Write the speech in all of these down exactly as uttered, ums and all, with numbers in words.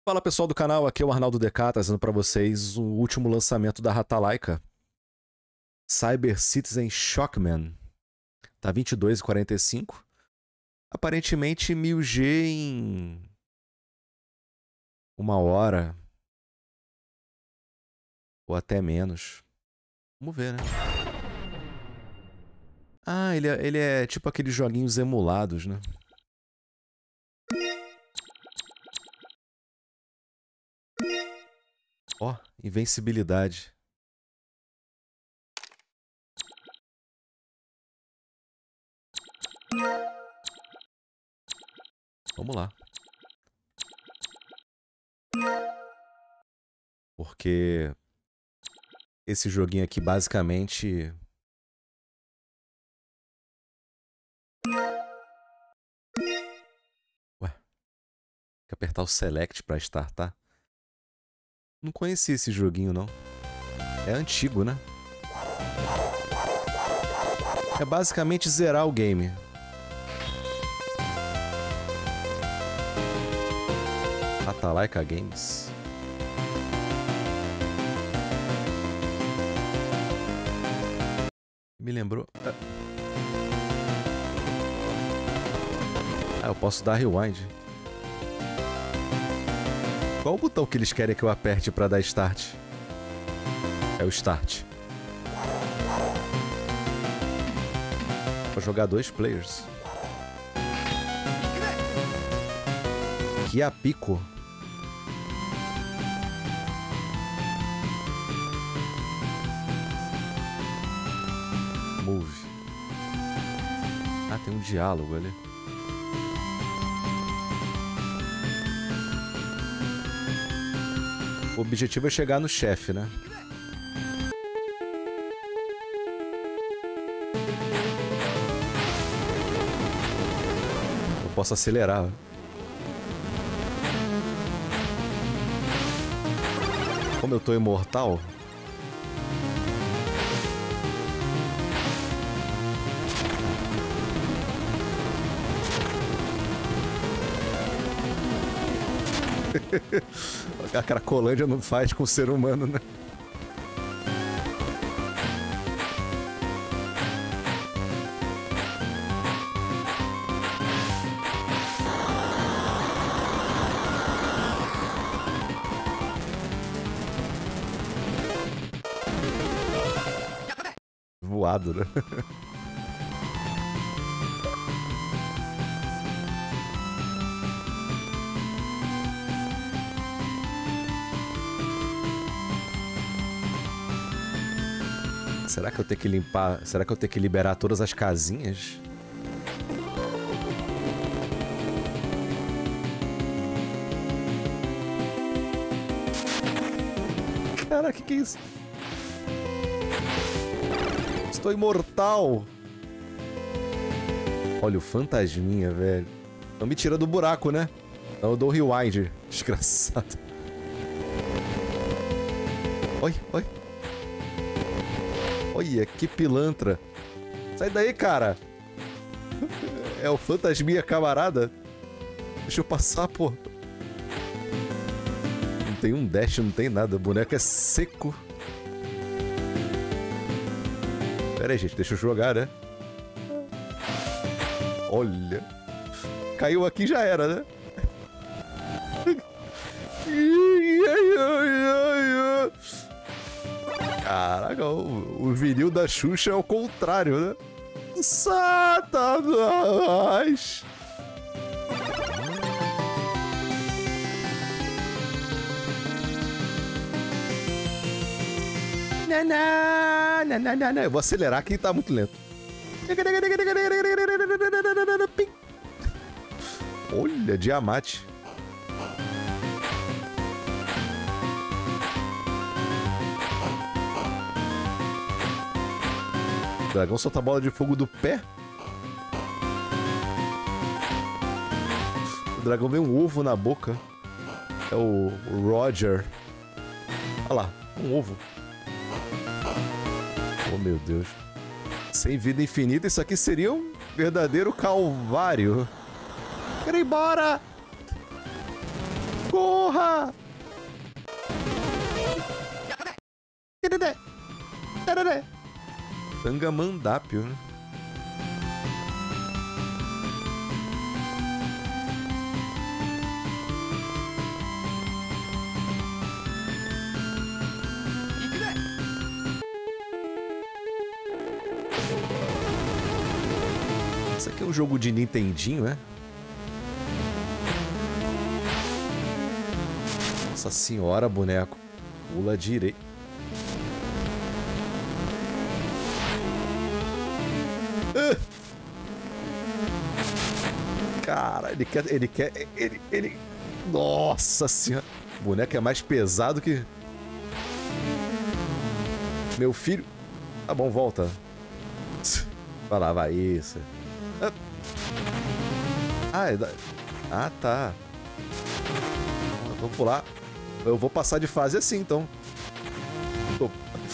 Fala pessoal do canal, aqui é o Arnaldo D K, trazendo para vocês o último lançamento da Ratalaika, Cyber Citizen Shockman. Tá vinte e dois e quarenta e cinco. Aparentemente mil G em uma hora ou até menos. Vamos ver, né? Ah, ele é, ele é tipo aqueles joguinhos emulados, né? Ó, oh, invencibilidade. Vamos lá. Porque esse joguinho aqui basicamente... Ué. Tem que apertar o Select pra startar. Não conheci esse joguinho, não. É antigo, né? É basicamente zerar o game. Ratalaika Games. Me lembrou... Ah, eu posso dar rewind. Qual o botão que eles querem que eu aperte pra dar start? É o start. Vou jogar dois players. Que a pico. Move. Ah, tem um diálogo ali. O objetivo é chegar no chefe, né? Eu posso acelerar. Como eu tô imortal... A Cracolândia não faz com o ser humano, né? Voado, né? Será que eu tenho que limpar... Será que eu tenho que liberar todas as casinhas? Cara, que que é isso? Estou imortal! Olha o fantasminha, velho. Não me tira do buraco, né? Então eu dou rewind. Desgraçado. Oi, oi. Olha, que pilantra. Sai daí, cara. É o fantasminha camarada. Deixa eu passar, pô. Não tem um dash, não tem nada. O boneco é seco. Pera aí, gente. Deixa eu jogar, né? Olha. Caiu aqui, já era, né? Caraca, o, o vinil da Xuxa é o contrário, né? Satanás! Naná, naná, naná. Eu vou acelerar que tá muito lento. Olha, Diamante. O dragão solta a bola de fogo do pé. O dragão vem um ovo na boca. É o, o Roger. Olha lá, um ovo. Oh, meu Deus. Sem vida infinita, isso aqui seria um verdadeiro calvário. Quero ir embora! Corra! Tangamandápio, né? Isso aqui é um jogo de Nintendinho, né? Nossa senhora, boneco. Pula direito. Ah! Cara, ele quer... Ele quer... Ele... Ele... Nossa senhora. O boneco é mais pesado que... Meu filho... Tá bom, volta. Vai lá, vai. Isso. Ah, é da... Ah, tá. Eu vou pular. Eu vou passar de fase assim, então. Tô...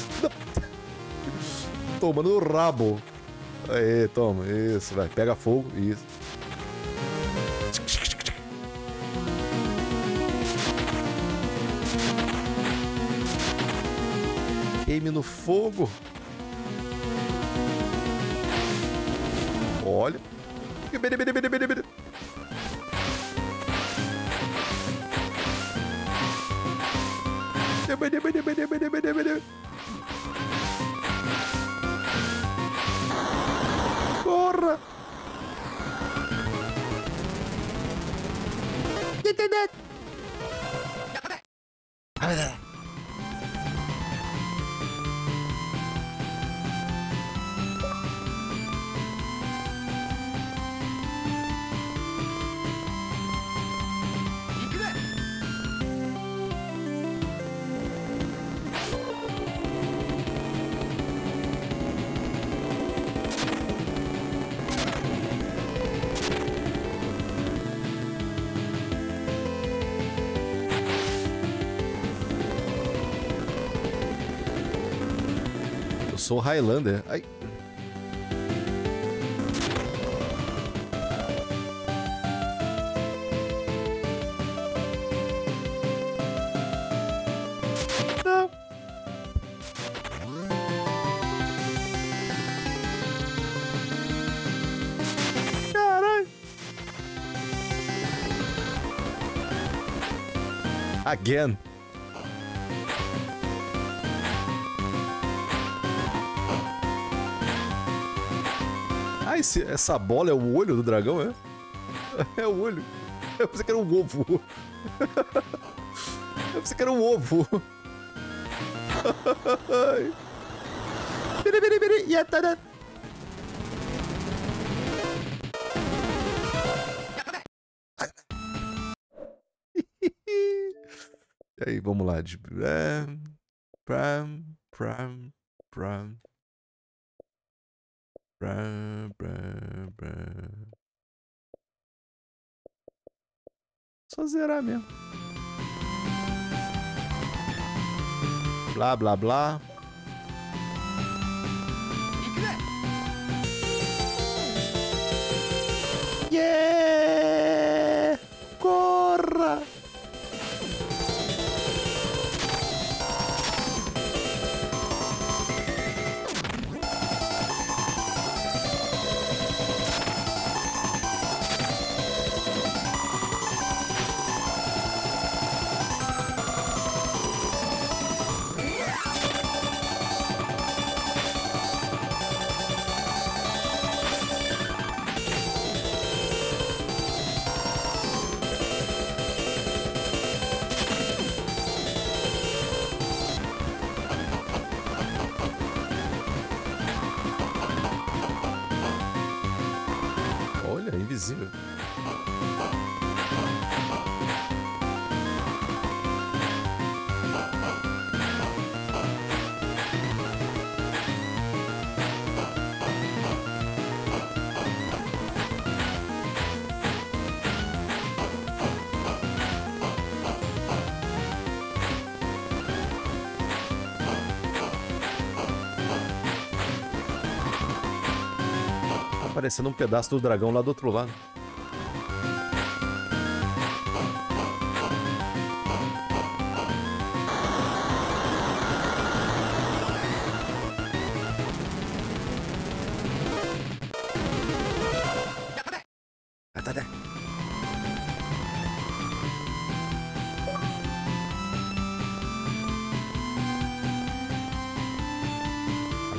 Tomando no rabo. Aê, toma. Isso, vai. Pega fogo. Isso. Queime no fogo. Olha. Corra! Sou Highlander. Ai. Não. Caralho. Again. Ah, esse, essa bola é o olho do dragão, é? É o olho. Eu pensei que era um ovo. Eu pensei que era um ovo. E aí, vamos lá. De... Pram, pram, pram. Bram, bram, bram. Só zerar mesmo. Blá, blá, blá. Yeah! Corra! Olha, invisível. Parecendo um pedaço do dragão lá do outro lado.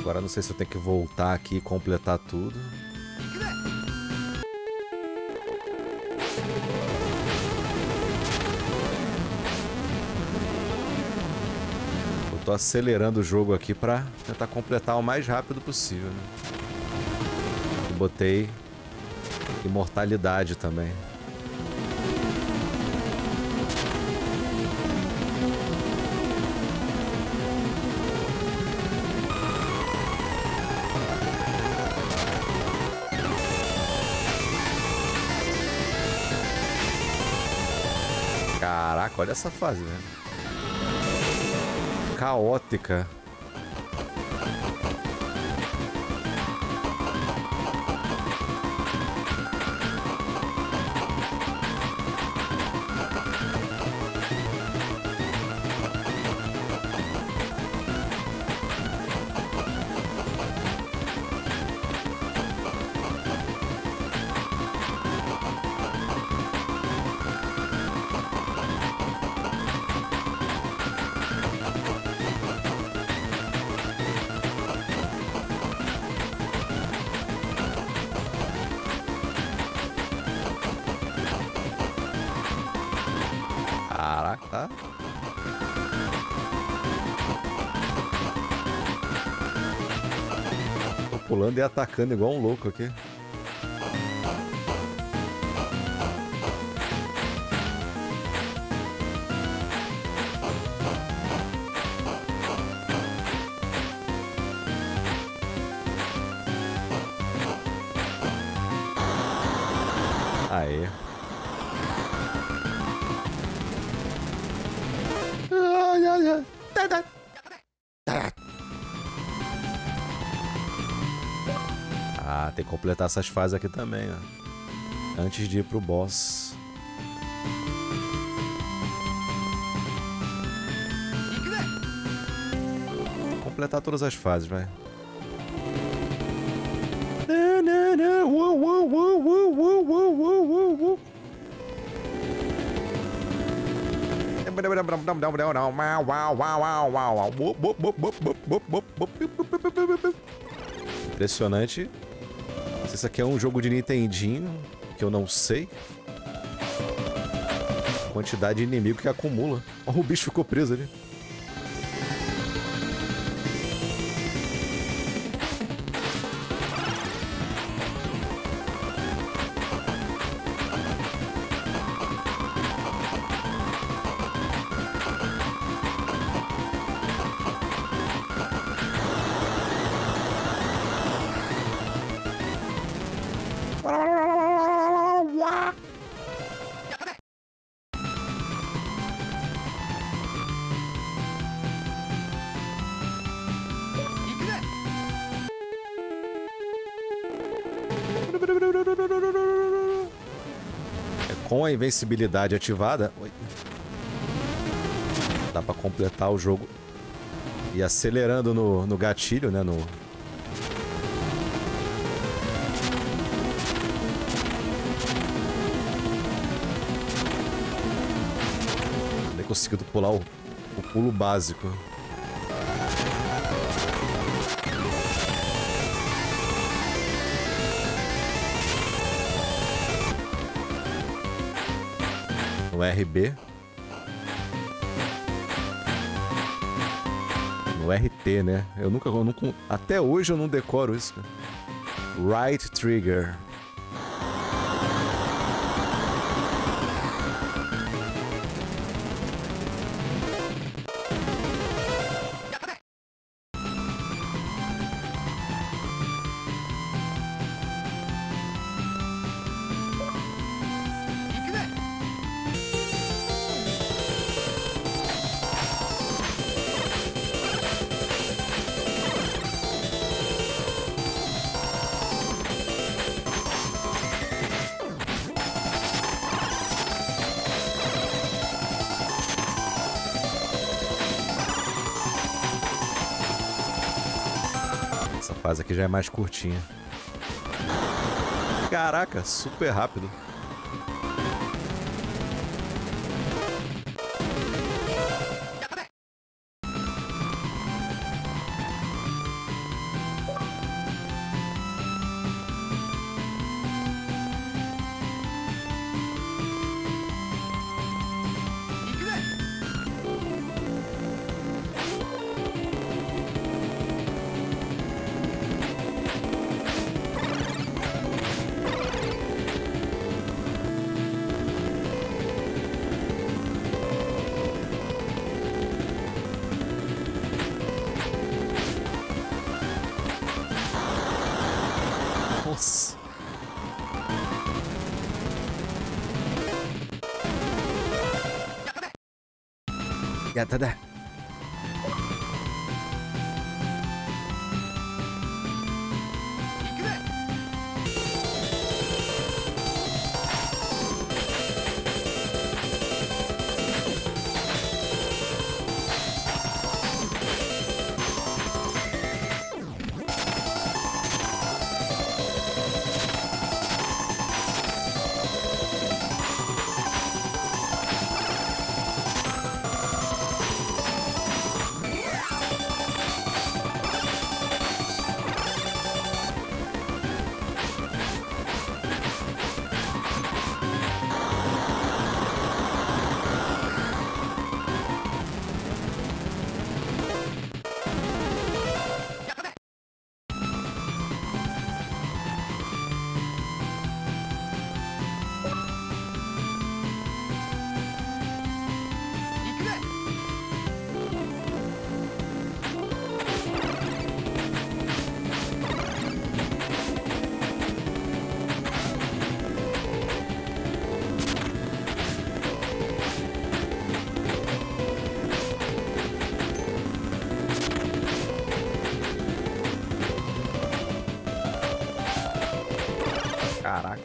Agora não sei se eu tenho que voltar aqui e completar tudo. Eu tô acelerando o jogo aqui pra tentar completar o mais rápido possível, né? E botei imortalidade também. Caraca, olha essa fase, velho. Caótica. Caraca, tá? Tô pulando e atacando igual um louco aqui. Aê. Ah, tem que completar essas fases aqui também, ó. Antes de ir pro boss. Vou completar todas as fases, vai. Impressionante. Se isso aqui é um jogo de Nintendinho, que eu não sei. Quantidade de inimigo que acumula. Olha, o bicho ficou preso ali. Com a invencibilidade ativada, oi, dá pra completar o jogo e acelerando no, no gatilho, né? No... Nem conseguido pular o, o pulo básico. No R B. No R T, né? Eu nunca, eu nunca... Até hoje eu não decoro isso. Right trigger. Essa fase aqui já é mais curtinha. Caraca, super rápido. Yatada. Caraca.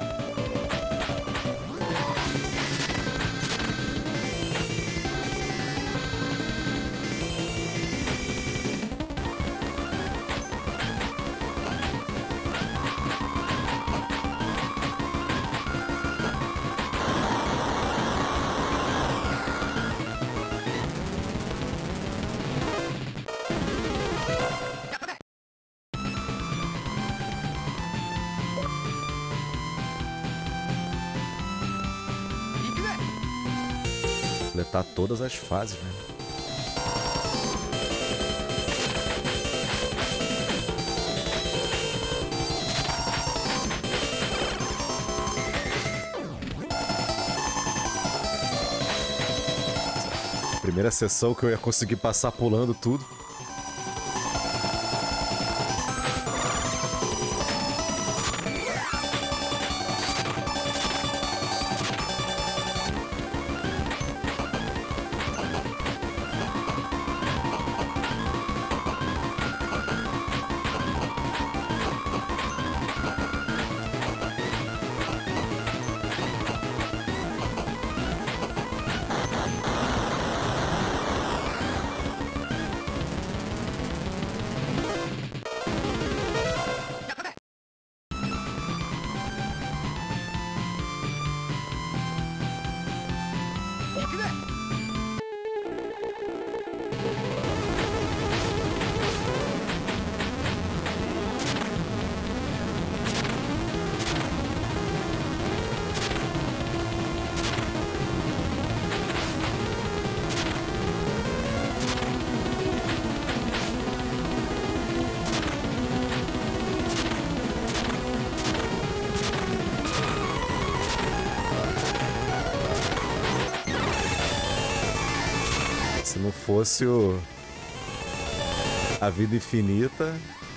Completar todas as fases, né? Primeira sessão que eu ia conseguir passar pulando tudo. Se não fosse o... a vida infinita...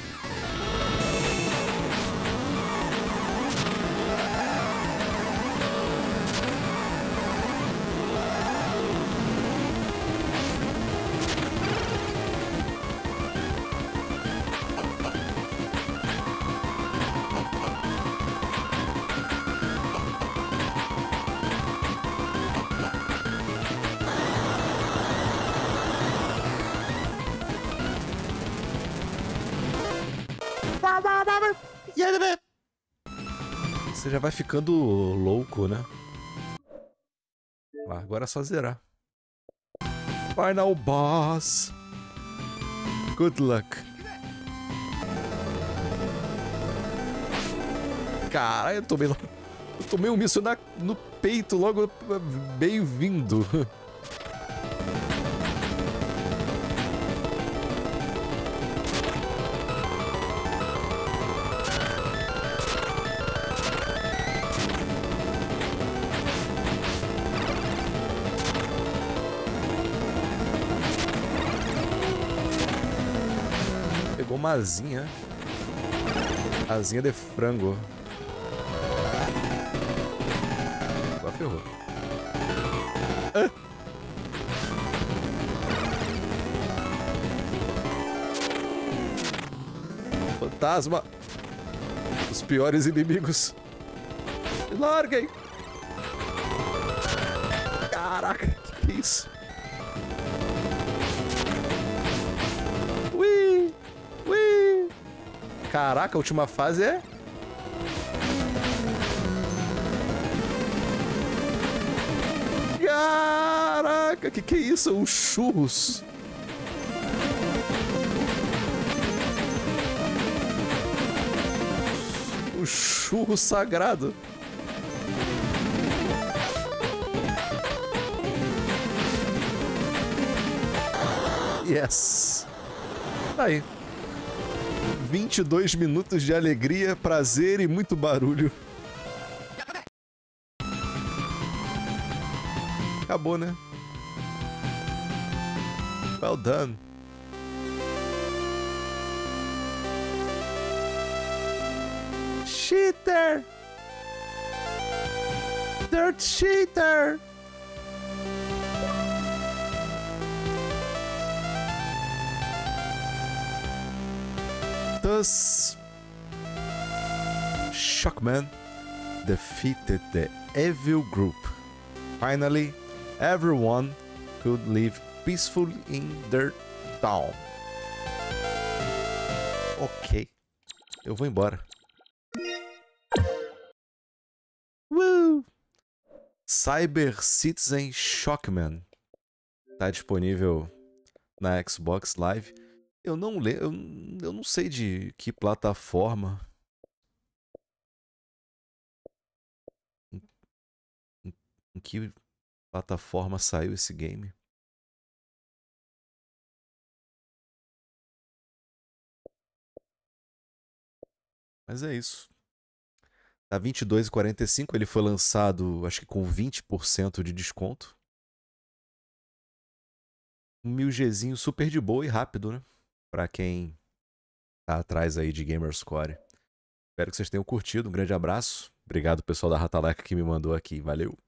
Você já vai ficando louco, né? Ah, agora é só zerar. Final Boss. Good luck. Caralho, eu tomei, eu tomei um míssil na, no peito logo. Bem-vindo. Pegou uma asinha. Asinha de frango. Agora ferrou. Ah. fantasma. Os piores inimigos. Larguem. Caraca, que que é isso? Ui, ui. Caraca, a última fase é... Caraca, que que é isso? Um churros. Um churro sagrado. Yes. Tá aí. vinte e dois minutos de alegria, prazer e muito barulho. Acabou, né? Well done. Cheater! Dirt cheater! Thus, Shockman defeated the evil group. Finally, everyone could live peacefully in their town. Ok. Eu vou embora. Woo! Cyber Citizen Shockman. Tá disponível na Xbox Live. Eu não lembro, eu, eu não sei de que plataforma. Em, em, em que plataforma saiu esse game? Mas é isso. Tá vinte e dois reais e quarenta e cinco, ele foi lançado, acho que com vinte por cento de desconto. Um mil Gzinho super de boa e rápido, né? Pra quem tá atrás aí de Gamerscore. Espero que vocês tenham curtido. Um grande abraço. Obrigado, pessoal da Ratalaika que me mandou aqui. Valeu!